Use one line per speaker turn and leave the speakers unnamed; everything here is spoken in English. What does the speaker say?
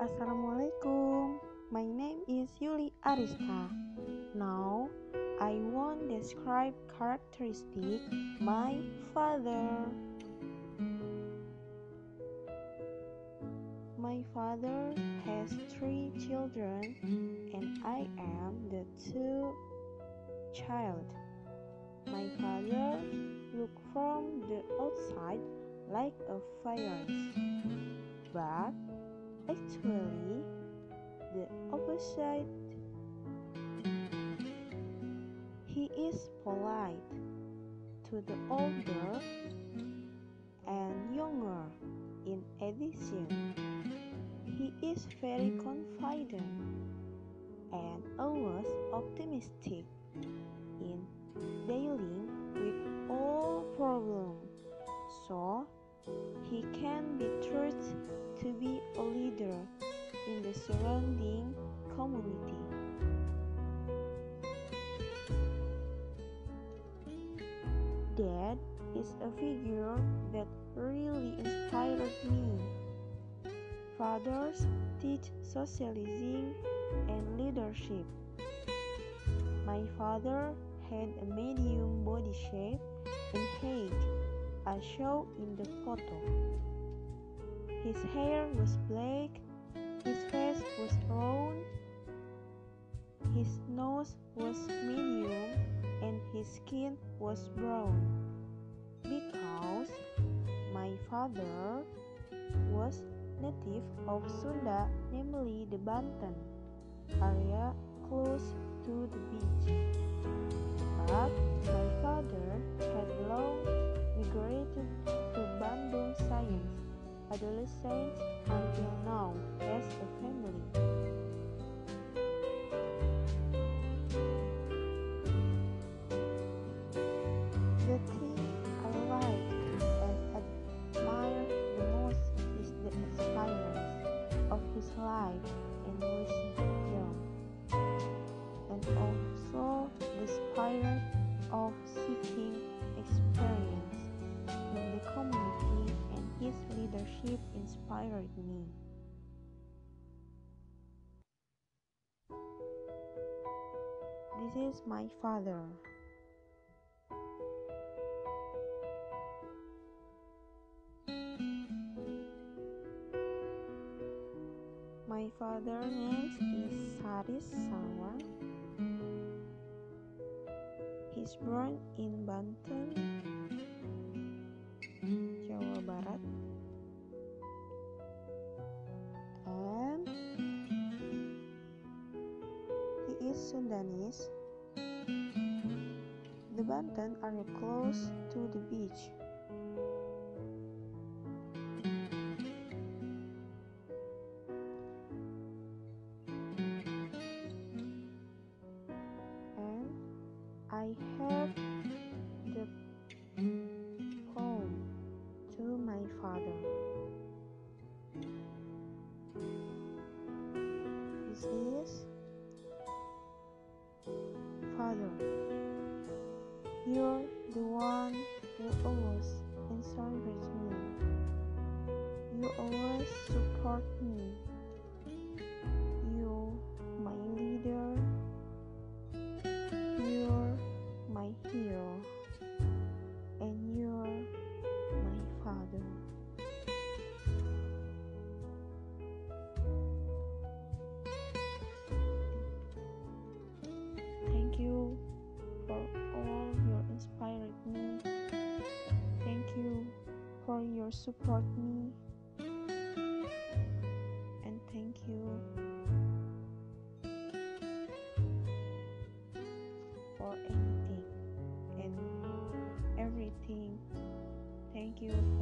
Assalamualaikum. My name is Yuli Arista. Now, I want to describe characteristic my father. My father has 3 children, and I am the 2 child. My father look from the outside like a virus, but actually the opposite. He is polite to the older and younger. In addition, he is very confident and always optimistic in dealing with all problems, so he can be trusted to be a leader in the surrounding community. Dad is a figure that really inspired me. Fathers teach socializing and leadership. My father had a medium body shape and height, as shown in the photo. His hair was black, his face was round, his nose was medium, and his skin was brown. Because my father was native of Sunda, namely the Banten area close to the beach. But my father had long migrated to Bandung Science adolescence until now as a family. The thing I like and admire the most is the experience of his life and wisdom, and also the spirit of seeking experience in the community, and his leadership inspired me. This is my father. My father's name is Saris Sawan. He's born in Banten, Jawa Barat, and he is Sundanese. The Banten are close to the beach. And I have the poem to my father. This is: Father, you're the one who always encourages me. You always support me. You, my leader. You're my hero. And you're my father. Thank you for all you inspired me. Thank you for your support me. And thank you for anything and everything. Thank you